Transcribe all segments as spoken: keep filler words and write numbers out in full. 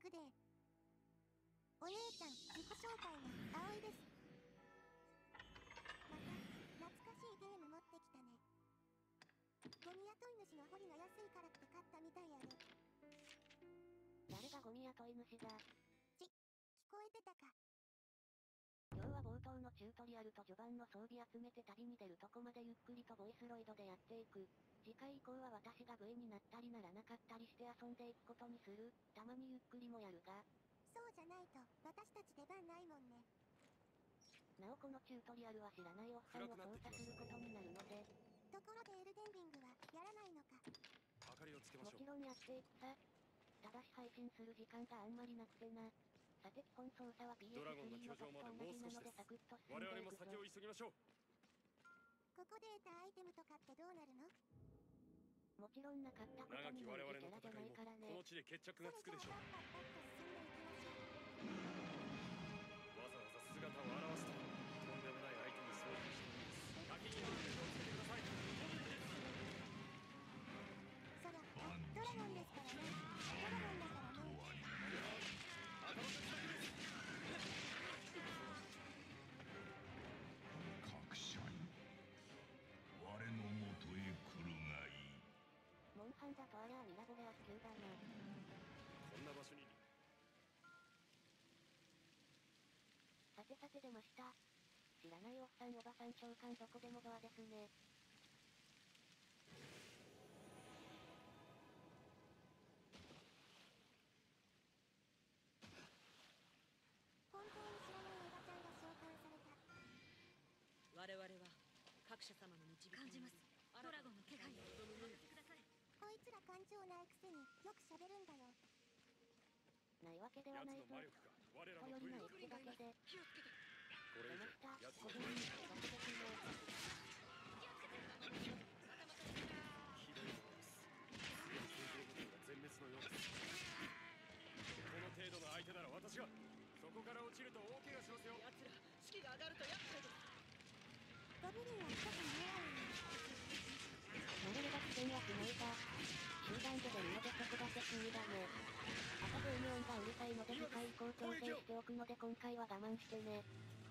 くで。お姉ちゃん、自己紹介が葵です。また、懐かしいゲーム持ってきたね。ゴミ雇い主の堀が安いからって買ったみたいやで。 誰がゴミ雇い主だ。 ち、聞こえてたか。 今日は冒頭のチュートリアルと序盤の装備集めて旅に出るとこまでゆっくりとボイスロイドでやっていく。次回以降は私が V になったりならなかったりして遊んでいくことにする。たまにゆっくりもやるが。 そうじゃないと、私たち出番ないもんね。 なおこのチュートリアルは知らないおっさんを操作することになるので。 ところでエルデンリングは、やらないのか。 明かりをつけましょう。 もちろんやっていくさ。ただし配信する時間があんまりなくてな。さて基本操作は ピーエススリードラゴンの居城までもう少しです。我々も先を急ぎましょう。 ここで得たアイテムとかってどうなるの？ もちろんなかったことになるキャラじゃないからね。 この地で決着がつくでしょう。わざわざ姿を現すととんでもない相手に遭遇しています。先にアクセルをつけてください。 そりゃドラゴンですからね。ドラゴンだからね。 頭の先です。 各社員我のもとへ来るがいい。 モンハンだとありゃあミラボレアス級だな。 こんな場所に。 さてさて出ました。知らないおっさんおばさん召喚どこでもドアですね。 本当に知らないおばちゃんが召喚された。我々は各社様の導きに感じます。ドラゴンの気配を望むのですください。 こいつら感情ないくせによく喋るんだよ。 ないわけではないぞ。 我よりの一手だけで。 気をつけて。 これ以上奴の声に聞かせてくれ。 ひどいものです。全部が全滅のようです。この程度の相手なら私がそこから落ちると大怪我しますよ。 奴ら士気が上がると厄介です。 ゴブリンは一つ見えないの。 モデルが危険はしないが、集団で出るのでそこだけ注意だね。朝ゲーム音がうるさいので次回以降調整しておくので今回は我慢してね。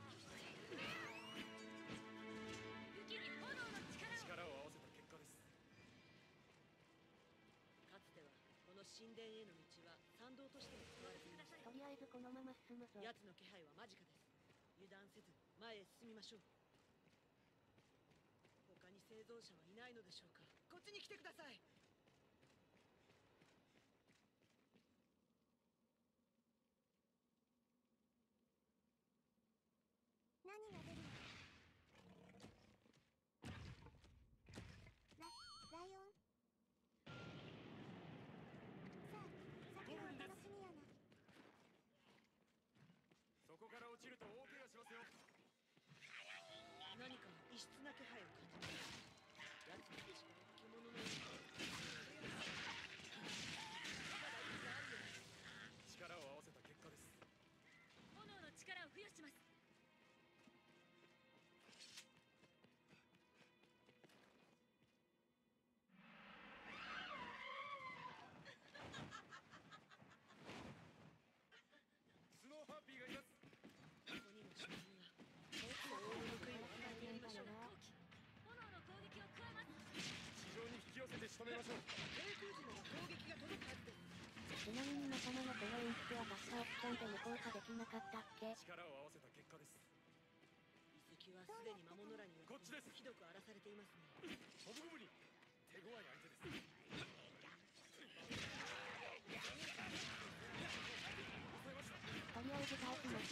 力を合わせた結果です。 かつてはこの神殿への道は参道としても使われていました。 とりあえずこのまま進むぞ。 奴の気配は間近です。油断せず前へ進みましょう。他に生存者はいないのでしょうか。こっちに来てください。 何が出るの？ラ、ライオン？さあ、先のお楽しみやな。 そこから落ちると大怪我しますよ。 何か異質な気配を感じます。奴の口から獣のように力を合わせた結果です。 炎の力を付与します。 スノーハッピーがいます。 ここにも将軍が大物の杭を与えてやりましょう。 炎の攻撃を加えます。 地上に引き寄せて仕留めましょう。 低空時の攻撃が届くはずです。 ちなみに仲間のテロ演出はバッタオプションで無効化できなかったっけ。 力を合わせた結果です。 遺跡はすでに魔物らによってひどく荒らされていますね。 トブゴブリン、手強い相手です。 とりあえず倒します。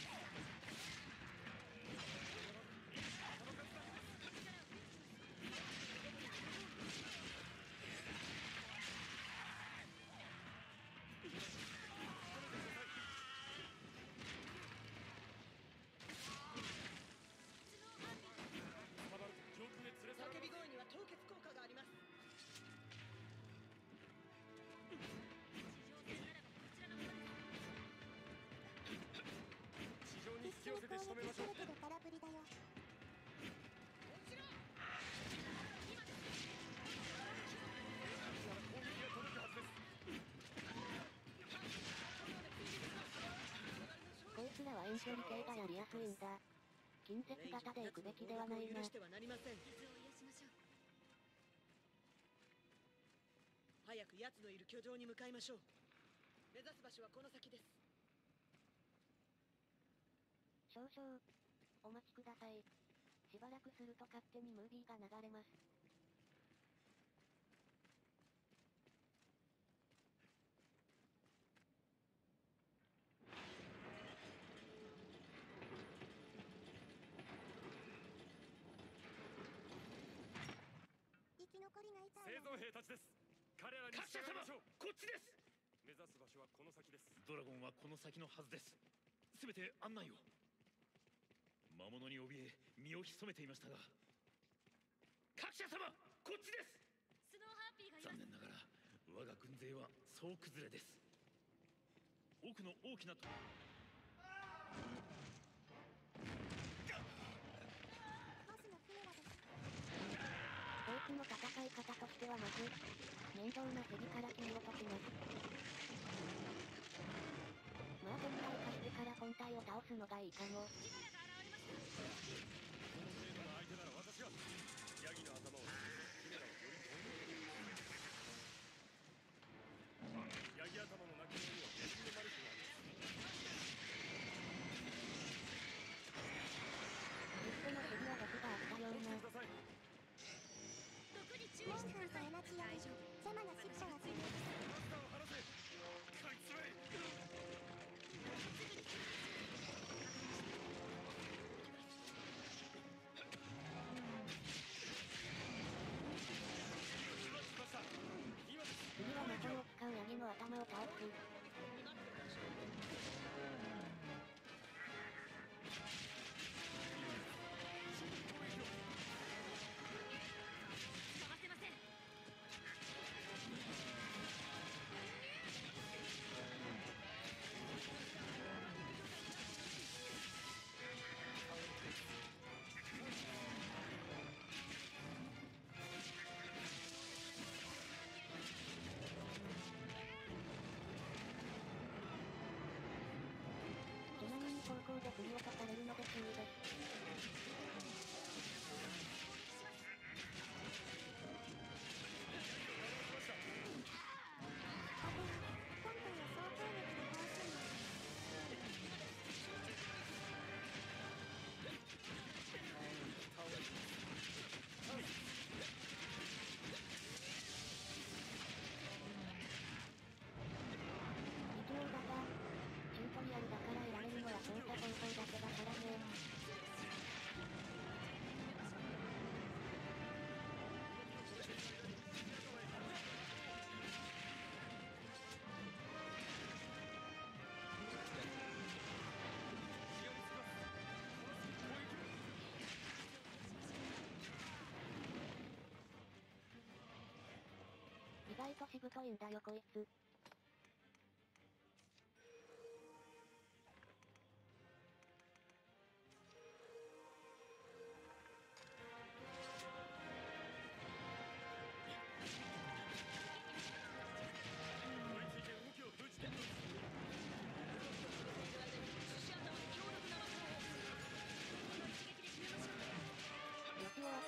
叫び声には凍結効果があります。 地上に引き寄せて仕留めましょう。 必死に攻撃するけど空振りだよ。 攻撃が届くはずです。 距離系がやりやすいんだ。近接型で行くべきではないな。 許してはなりません。 傷を癒しましょう。 早く奴のいる居城に向かいましょう。目指す場所はこの先です。 少々お待ちください。しばらくすると勝手にムービーが流れます。 生き残りがいた生存兵たちです。彼らに各社様従いましょう。 こっちです。 目指す場所はこの先です。 ドラゴンはこの先のはずです。すべて案内を。魔物に怯え身を潜めていましたが、各社様こっちです。 スノーハーピーがいます。 残念ながら我が軍勢は総崩れです。奥の大きなとボスのクメラです。 こいつの戦い方としてはまず、面倒な蛇から切り落とします。まあ全体化してから本体を倒すのがいいかも。 キメラが現れました。 この程度の相手なら私がヤギの頭をキメラをより遠くに。ヤギ頭の中には別のマルチがあります。 実際の蛇は毒があったような。 ください。 毒に注意してください。 モンスターと同じように邪魔な尻尾がついています。 マスターを離せ。こいつめ。 次は魔法を使うヤギの頭を倒す。 かわせません。 ちなみに方向で振り落とされるので注意です。 今回は総攻撃で倒すんです。 一応だが、チュートリアルだから得られるのは操作方法だけだからね。意外としぶといんだよこいつ。 追いついて動きを封じて。 獅子頭の強力な魔法をこの一撃で決めましょう。 よし終わった。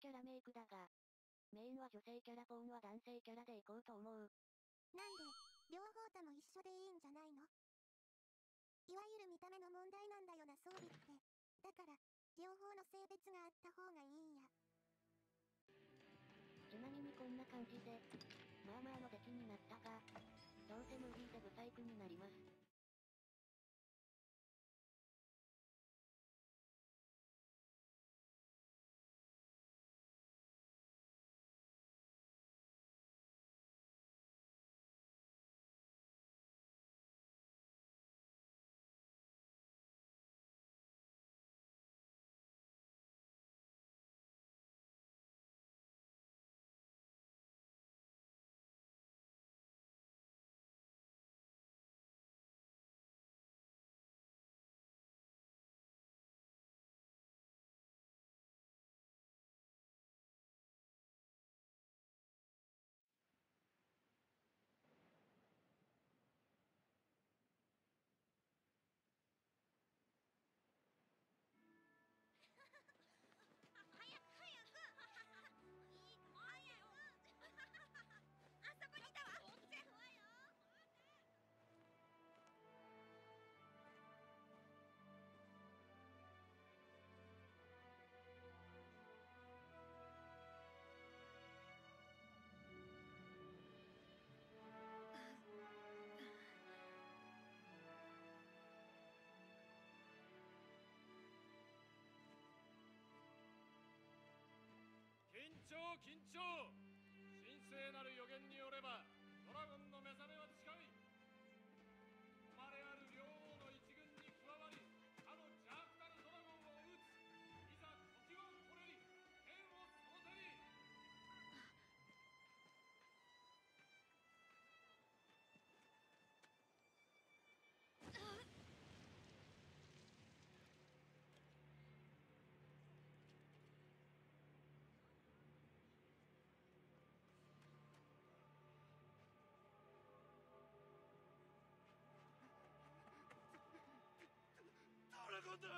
キャラメイクだが、メインは女性キャラ、ボーンは男性キャラでいこうと思う。 なんで、両方とも一緒でいいんじゃないの？いわゆる見た目の問題なんだよな、装備って。だから、両方の性別があった方がいいんや。 ちなみにこんな感じで、まあまあの出来になったが、どうせムービーでブサイクになります。 早く早くいいもんやよあそこにいたわ追ってわよ緊張緊張、神聖なる予言によればドラゴンの目覚めは近い。生まれある両王の一軍に加わり、あの邪悪なるドラゴンを討つ。いざ時はこれり、剣をその手に。ドラゴンだ。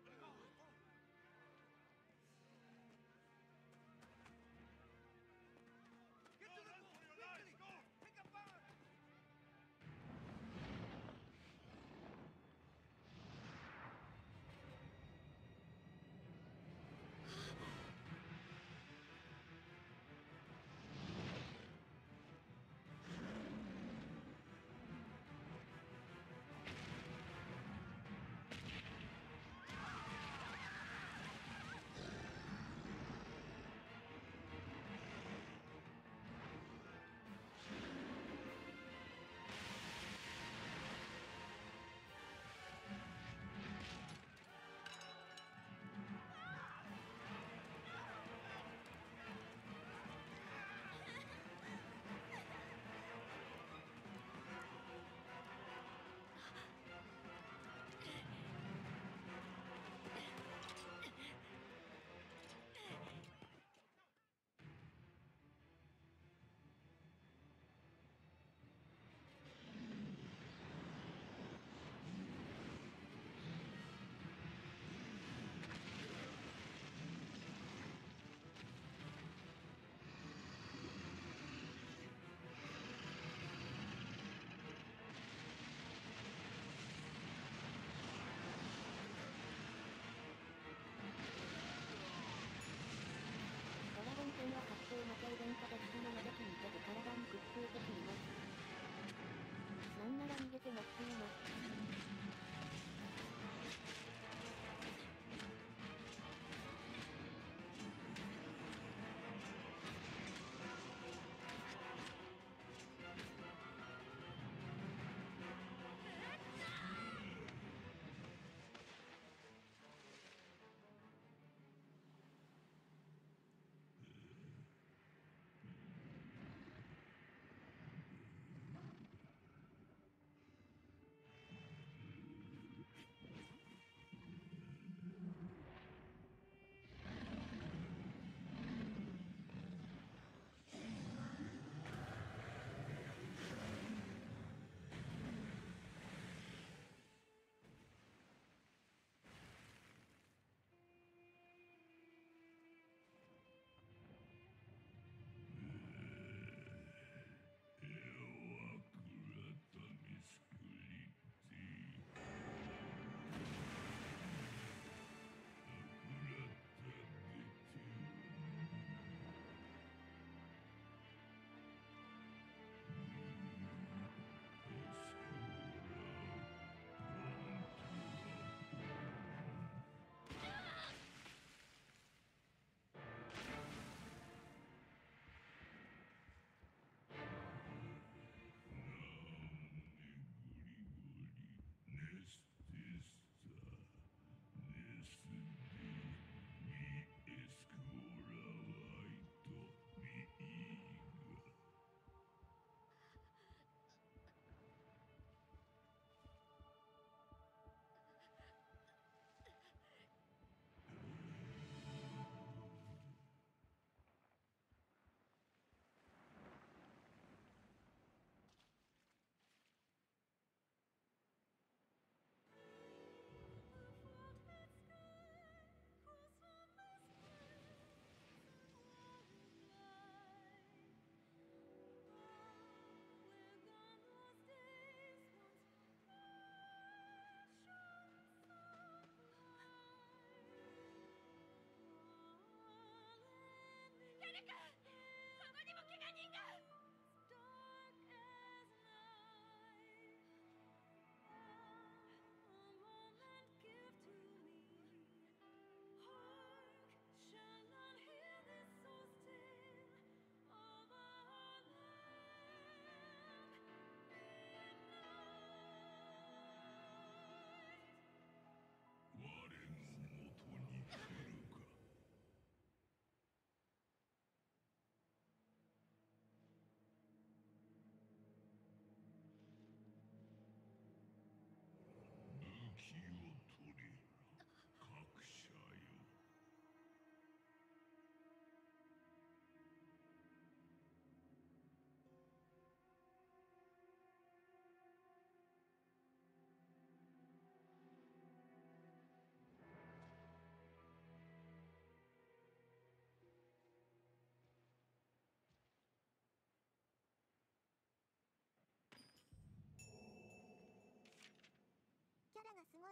ドラゴン戦は確定負けイベントで進むまで気にせず体にくっついて死にます。なんなら逃げても進みます。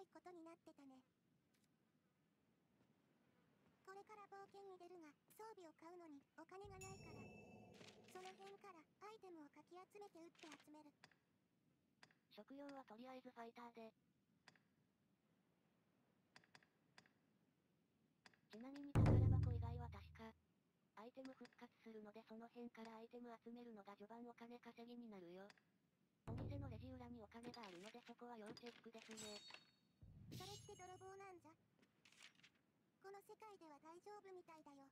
いことになってたね。これから冒険に出るが、装備を買うのにお金がないから、その辺からアイテムをかき集めて撃って集める。 職業はとりあえずファイターで。ちなみに宝箱以外は確か、アイテム復活するのでその辺からアイテム集めるのが序盤お金稼ぎになるよ。お店のレジ裏にお金があるのでそこは要チェックですね。 それって泥棒なんじゃ。この世界では大丈夫みたいだよ。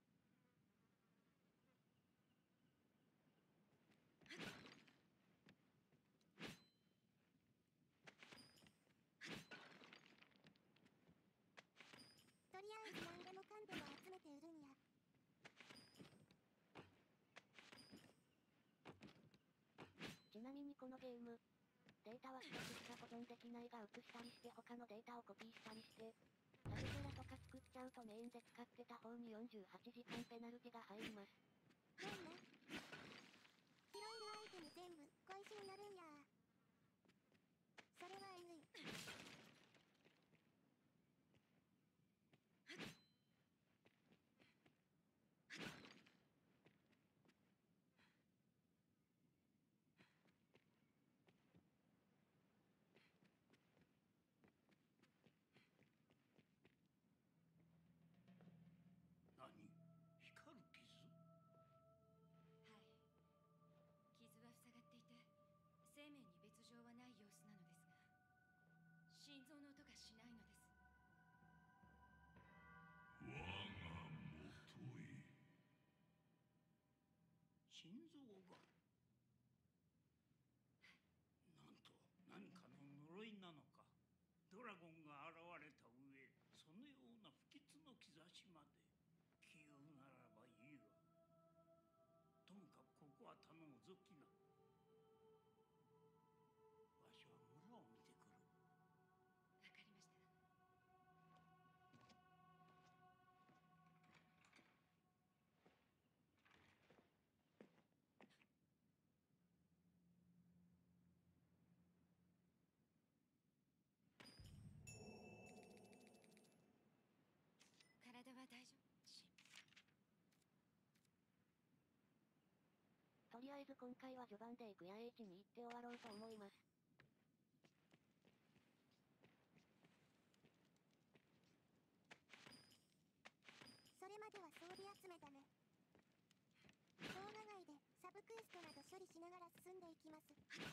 とりあえず何でもかんでも集めて売るんや。 ちなみにこのゲーム、データは一つしか保存できないが移したりして他のデータをコピーしたりして、サブキャラとか作っちゃうとメインで使ってた方によんじゅうはちじかんペナルティが入ります。 なんだ、拾えるアイテム全部小石になるんや。それはえぐい。 何？光る傷？ はい。傷は塞がっていて、生命に別状はない様子なのですが、心臓の音がしないのです。 我が元へ。 心臓が？なんと何かの呪いなのか。ドラゴンが現れた上、そのような不吉の兆しまで。気をならばいいわ。ともかくここは頼むぞキナ。わしは村を見てくる。 わかりました。体は大丈夫？ とりあえず今回は序盤で行くや H に行って終わろうと思います。 それまでは装備集めだね。動画外でサブクエストなど処理しながら進んでいきます。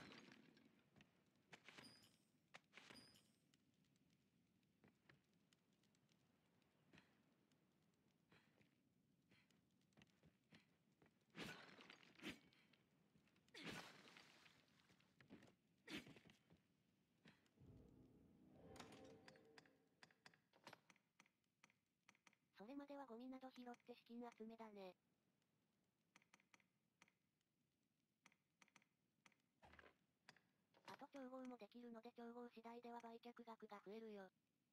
それまではゴミなど拾って資金集めだね。あと調合もできるので調合次第では売却額が増えるよ。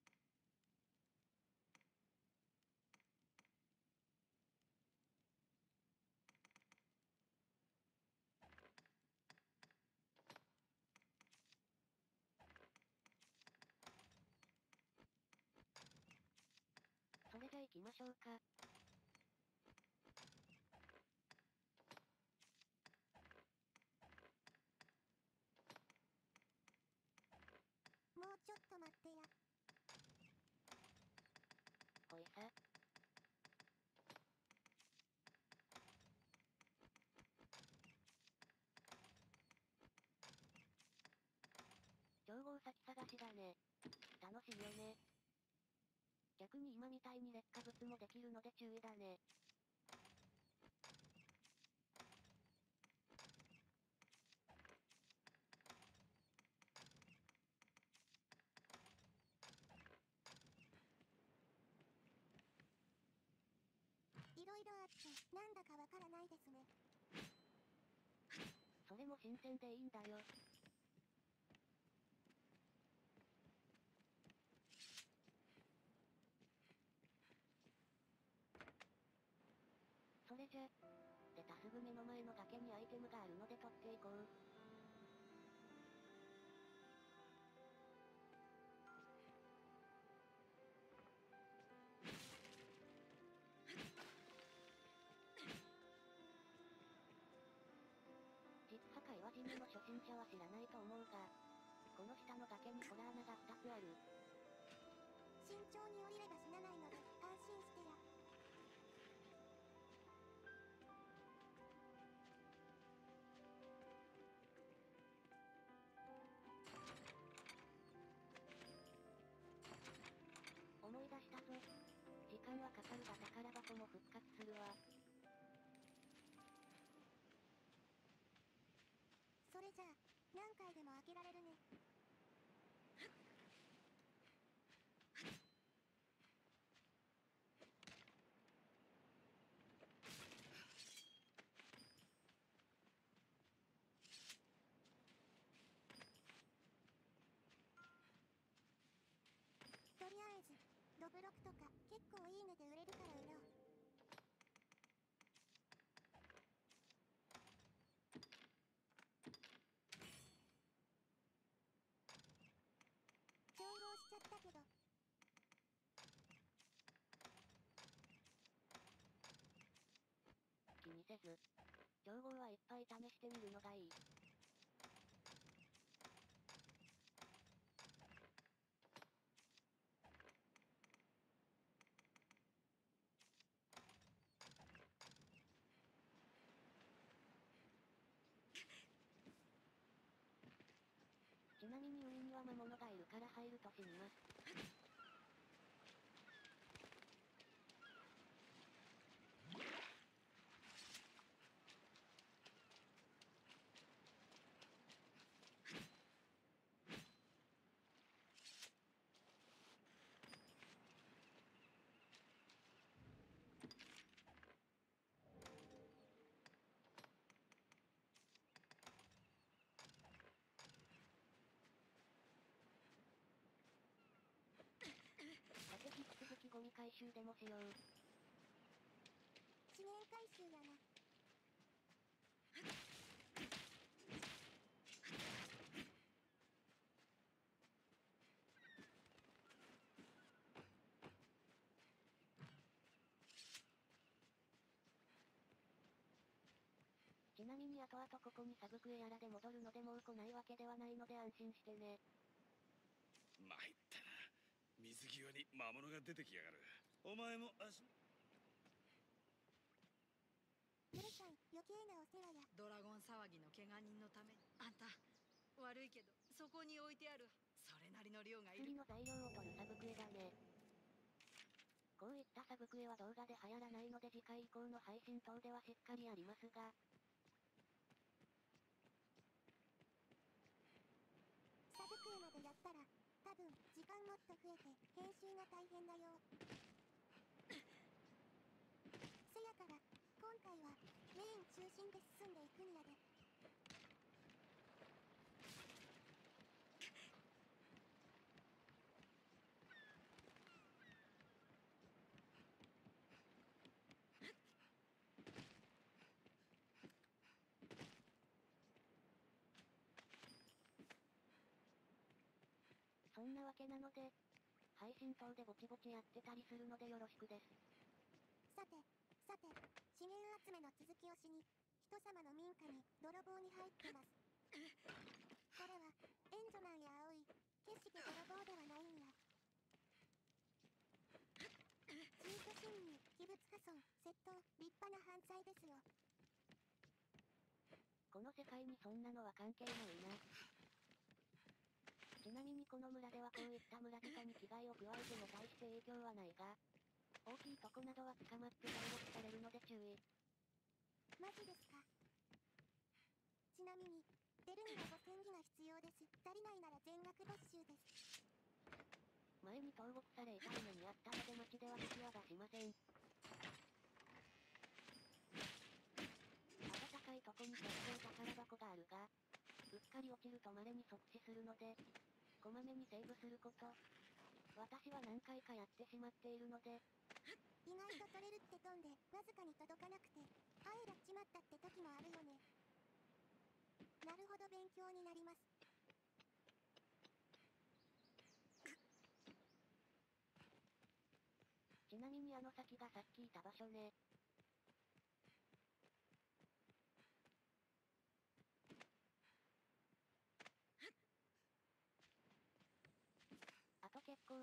それじゃ行きましょうか。 もうちょっと待ってや。 ほいさ。調合先探しだね。楽しいよね。逆に今みたいに劣化物もできるので注意だね。 いろいろあってなんだかわからないですね。 それも新鮮でいいんだよ。それじゃ、出たすぐ目の前の崖にアイテムがあるので取っていこう。 心者は知らないと思うが、この下の崖に洞穴がふたつある。 慎重に降りれば死なないので安心してや。 思い出したぞ。時間はかかるが宝箱も復活するわ。 それじゃあ何回でも開けられるね。とりあえずドブロクとか結構いい値で売れるから売ろう。調合しちゃったけど。 気にせず、調合はいっぱい試してみるのがいい。ちなみに上には魔物がいるから入ると死にます。さて引き続きゴミ回収でもしよう。 資源回収やな。 ちなみに後々ここにサブクエやらで戻るのでもう来ないわけではないので安心してね。 参ったな。水際に魔物が出てきやがる。お前も足。 ムルさん余計なお世話や。 ドラゴン騒ぎの怪我人のためにあんた悪いけどそこに置いてあるそれなりの量がいる。 薬の材料を取るサブクエだね。こういったサブクエは動画で流行らないので次回以降の配信等ではしっかりやりますが、 サブクエまでやったら多分時間もっと増えて編集が大変だよ。せやから今回はメイン中心で進んでいくんやで。 そんなわけなので、配信等でぼちぼちやってたりするのでよろしくです。 さてさて資源集めの続きをしに人様の民家に泥棒に入ってます。これは援助なんや青い決して泥棒ではないんや。チート侵入器物破損窃盗立派な犯罪ですよ。 この世界にそんなのは関係ないな。ちなみにこの村ではこういった村人に危害を加えても大して影響はないが、大きいとこなどは捕まって投獄されるので注意。 マジですか。ちなみに出るにはごせんぎが必要です。足りないなら全額没収です。 前に投獄され痛い目にあったので町では口は出しません。暖かいとこに結構宝箱があるが、うっかり落ちると稀に即死するので、こまめにセーブすること。私は何回かやってしまっているので、 意外と取れるって飛んでわずかに届かなくてあえらっちまったって時もあるよね。なるほど勉強になります。 ちなみにあの先がさっきいた場所ね。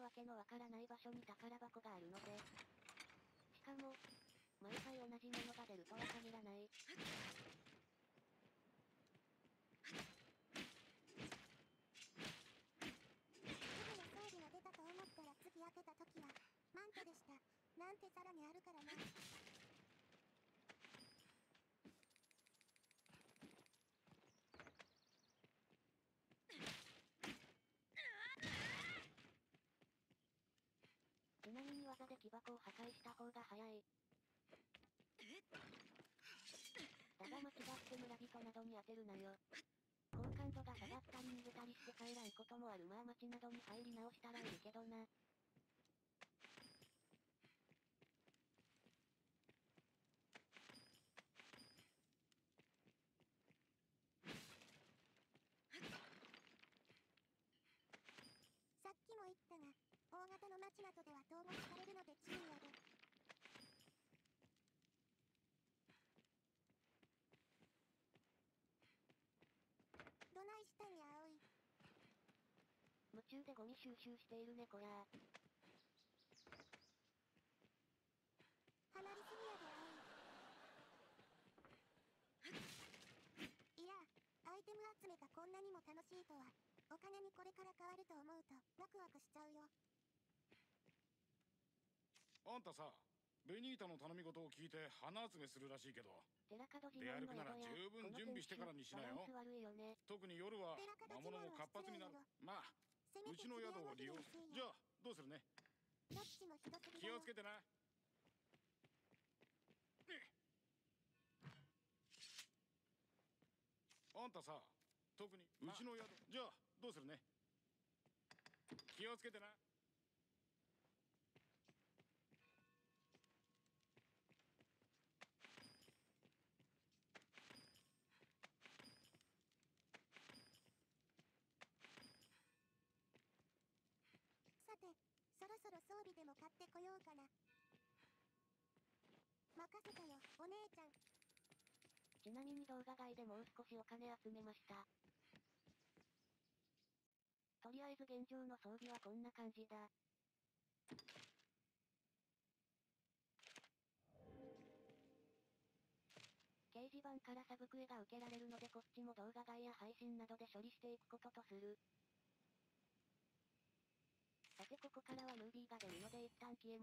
わけのわからない場所に宝箱があるので。しかも、毎回同じものが出るとは限らない。 開けた時はマントでした。なんてさらにあるからな。 ちなみに技で木箱を破壊した方が早い。だが間違って村人などに当てるなよ。好感度が下がったり逃げたりして帰らんこともある。まあ町などに入り直したらいいけどな。 さっきも言ったが、大型の町などでは投獄されるので注意やで。どないしたんや葵。 夢中でゴミ収集しているねこら。 離りすぎやで葵。いや、アイテム集めがこんなにも楽しいとは。お金にこれから変わると思うとワクワクしちゃうよ。 あんたさ、ベニータの頼み事を聞いて花集めするらしいけど、出歩くなら十分準備してからにしなよ。特に夜は魔物も活発になる。まあうちの宿を利用。じゃあどうするね。 どっちもひどすぎ気をつけてな。あんたさ、特にうちの宿。じゃあどうするね。気をつけてな。 さて、そろそろ装備でも買ってこようかな。任せたよ、お姉ちゃん。 ちなみに動画外でもう少しお金集めました。とりあえず現状の装備はこんな感じだ。掲示板からサブクエが受けられるのでこっちも動画外や配信などで処理していくこととする。さてここからはムービーが出るので一旦消えます。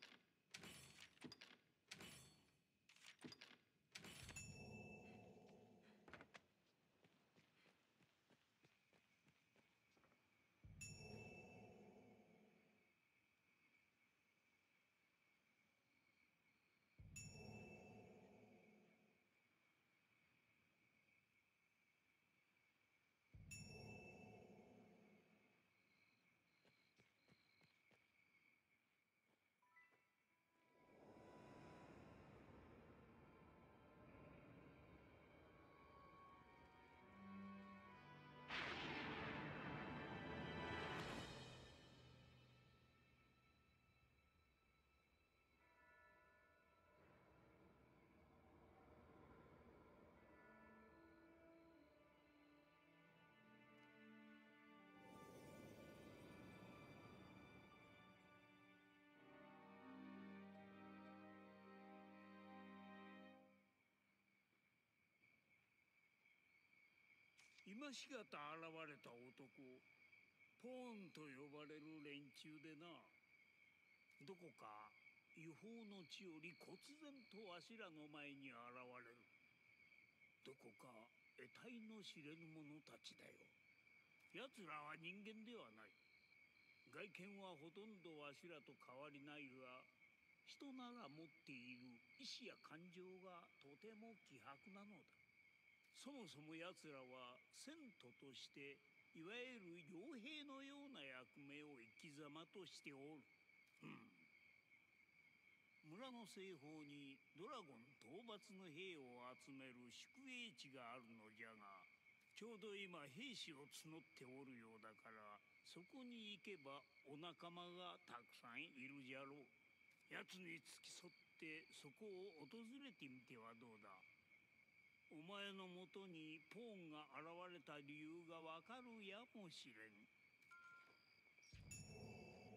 今しがた現れた男、ポーンと呼ばれる連中でな。どこか違法の地より忽然とわしらの前に現れる。どこか得体の知れぬ者たちだよ。奴らは人間ではない。外見はほとんどわしらと変わりないが、人なら持っている意志や感情がとても希薄なのだ。そもそも奴らは遷都としていわゆる傭兵のような役目を生き様としておる。うん。村の西方にドラゴン討伐の兵を集める宿営地があるのじゃが、ちょうど今兵士を募っておるようだから、そこに行けばお仲間がたくさんいるじゃろう。奴に付き添ってそこを訪れてみてはどうだ。お前のもとにポーンが現れた理由がわかるやもしれん。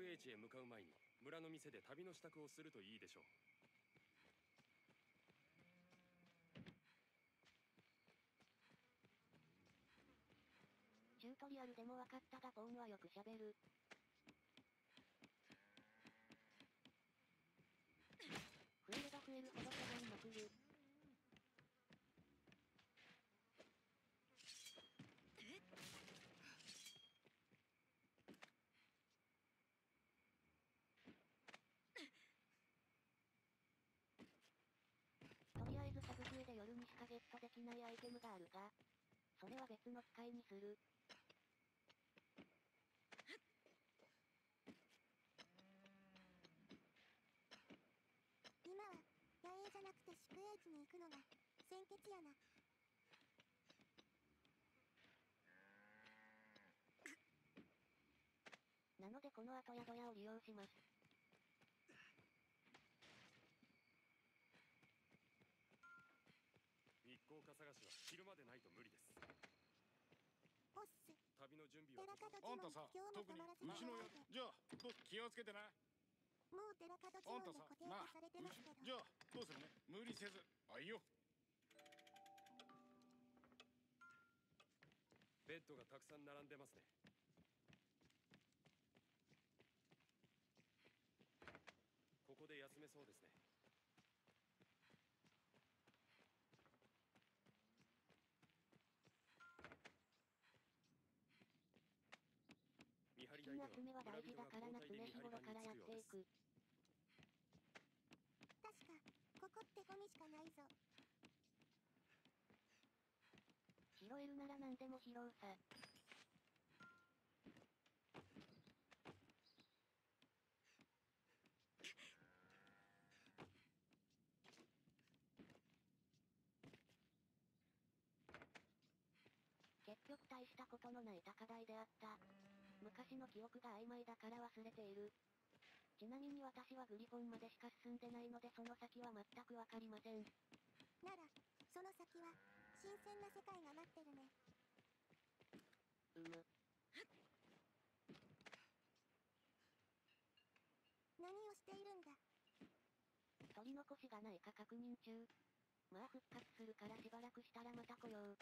宿営地へ向かう前に村の店で旅の支度をするといいでしょう。 チュートリアルでも分かったがボーンはよくしゃべる。増えれば増えるほど巨大まくる。とりあえずサブ笛で夜にしかゲットできないアイテムがあるが、それは別の機会にする。 今は野営じゃなくて宿営地に行くのが先決やな。 なのでこの後宿屋を利用します。 日光笠ヶ市は昼までないと無理です。 おっす。 旅の準備はあんたさ、特にうちのやじゃあど気をつけてな。 もう寺門地門で固定化されてますけど、 じゃあどうするね。無理せず。あいよ。 ベッドがたくさん並んでますね。ここで休めそうですね。見張り台では集めは大事だからな。常日頃からやっていく。 確かここってゴミしかないぞ。 拾えるなら何でも拾うさ。結局大したことのない高台であった。昔の記憶が曖昧だから忘れている。ちなみに私はグリフォンまでしか進んでないのでその先は全くわかりません。 ならその先は新鮮な世界が待ってるね。 うむ。 何をしているんだ。 取り残しがないか確認中。まあ復活するからしばらくしたらまた来よう。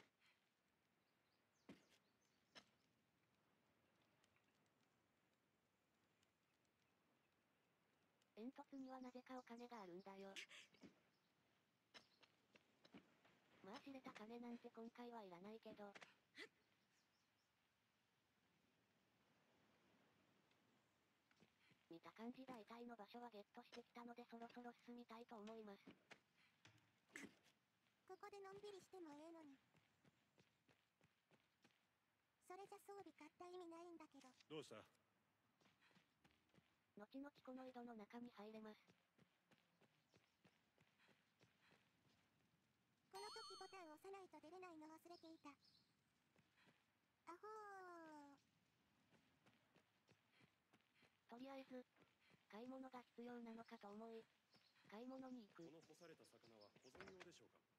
煙突にはなぜかお金があるんだよ。まあ知れた金なんて今回はいらないけど。見た感じ大体の場所はゲットしてきたのでそろそろ進みたいと思います。 ここでのんびりしてもええのに。それじゃ装備買った意味ないんだけど。 どうした？ 後々この井戸の中に入れます。 この時ボタンを押さないと出れないの忘れていた。アホー。 とりあえず買い物が必要なのかと思い買い物に行く。 この干された魚は保存用でしょうか。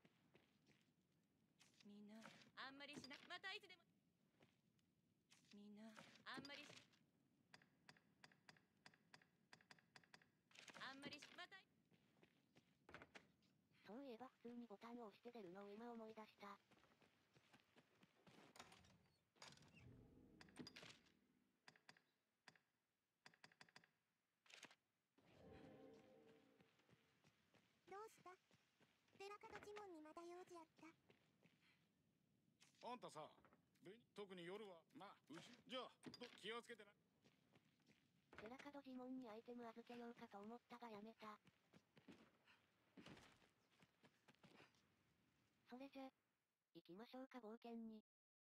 みんなあんまりしなまたいつでもみんなあんまりしあんまりしまたそういえば普通にボタンを押して出るのを今思い出した。 どうした？寺門地門にまだ用事あった？ あんたさ、特に夜はまあうちじゃあど気をつけてな。 寺門地門にアイテム預けようかと思ったがやめた。それじゃ行きましょうか冒険に。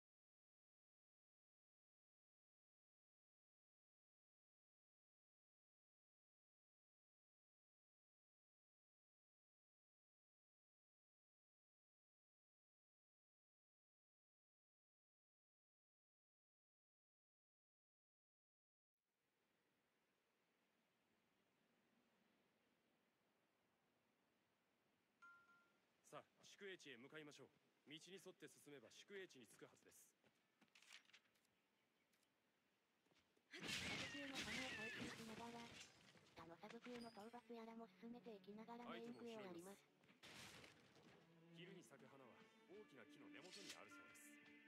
さあ宿営地へ向かいましょう。道に沿って進めば宿営地に着くはずです。 私への金を返すの討伐やらも進めていきながらメインクエをやります。 昼に咲く花は大きな木の根元にあるそうです。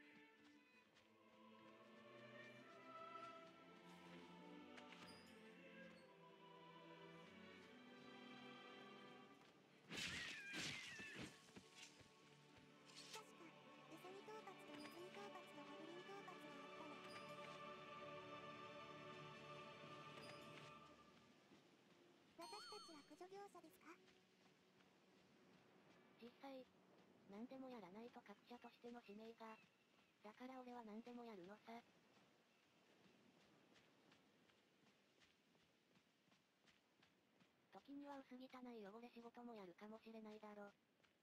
私たちは駆除業者ですか？ 実際、何でもやらないと各社としての使命が。だから俺は何でもやるのさ。時には薄汚い汚れ仕事もやるかもしれないだろ。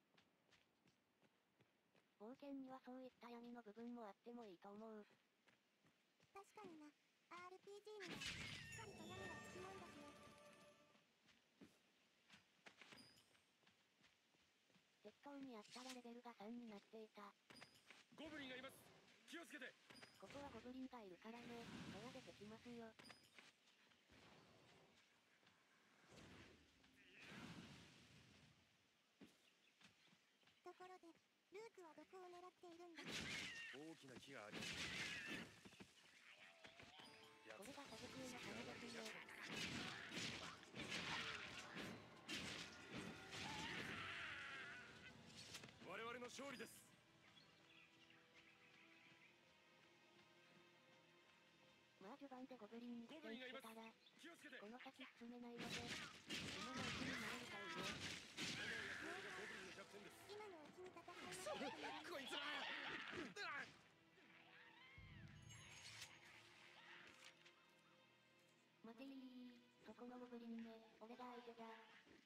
冒険にはそういった闇の部分もあってもいいと思う。 確かにな。アールピージー にはしっかりと闇がつきもんだしね。 適当にやったらレベルがさんになっていた。 ゴブリンがいます。気をつけて。 ここはゴブリンがいるからね。そりゃ出てきますよ。 ところで、ルークはどこを狙っているんだ？ 大きな木があります。 これがサブクエの花ですね。 我々の勝利です。 まあ序盤でゴブリンに苦戦してたら、この先進めないので、今のうちに回りたいね。 今のうちに戦いましょう。 こいつら待てー、そこのゴブリンめ、俺が相手だ。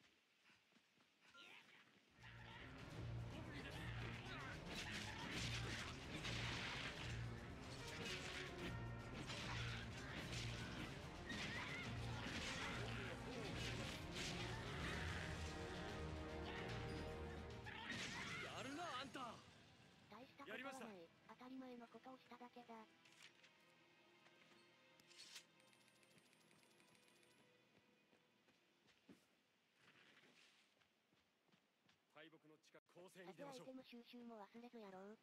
やるなあんた。 大したことはない。当たり前のことをしただけだ。 敗北の地下構成にさてアイ出ましょう。 テム収集も忘れずやろう。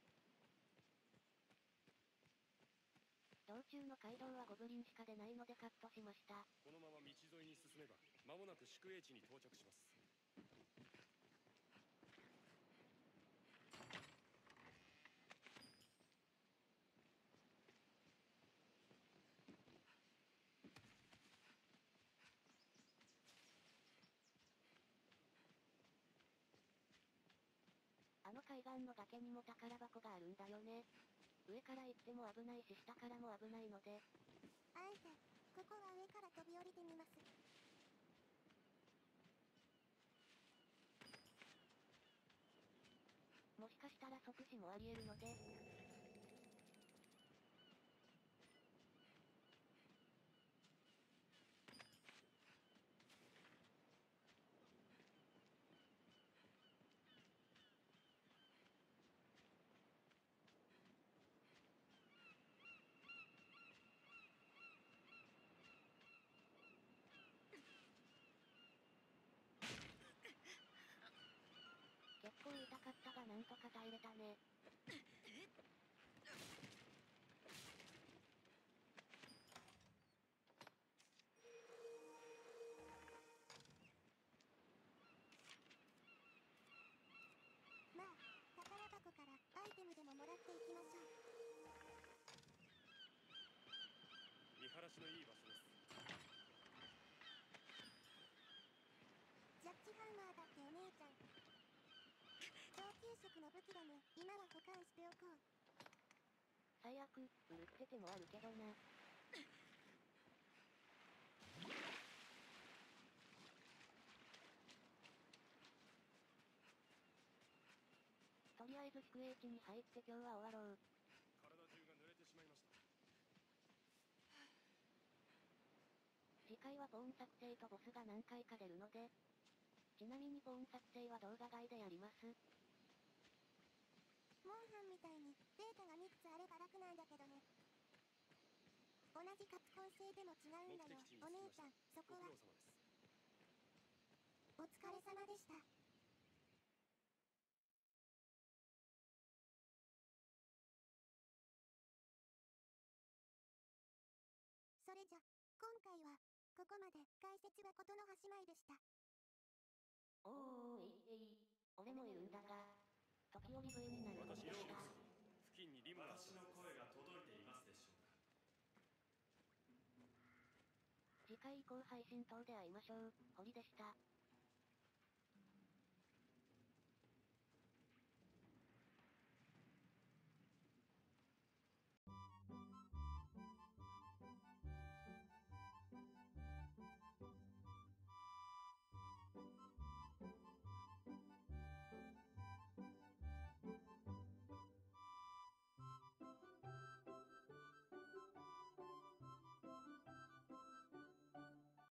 道中の街道はゴブリンしか出ないのでカットしました。 このまま道沿いに進めば間もなく宿営地に到着します。 あの海岸の崖にも宝箱があるんだよね。上から行っても危ないし下からも危ないので。 あえて、ここは上から飛び降りてみます。 もしかしたら即死もあり得るので。結構痛かったがなんとか耐えれたね。 まあ、宝箱からアイテムでももらっていきましょう。 見晴らしのいい場所です。 ジャッジハンマーだってお姉ちゃん。上級職の武器だね。今は保管しておこう。 最悪、売るって手もあるけどな。とりあえず宿営地に入って今日は終わろう。 体中が濡れてしまいました。 次回はボーン作成とボスが何回か出るので。ちなみにボーン作成は動画外でやります。 モンハンみたいにデータがみっつあれば楽なんだけどね。同じカプコン製でも違うんだよ。お姉ちゃん、そこは。 お疲れ様でした。それじゃ、今回は、ここまで。解説はことの端前でした。 おーおー、えいえい。俺もいるんだが、時折笛になることでした。 付近にリムが私の声が届いていますでしょうか。 次回以降配信等で会いましょう。堀でした。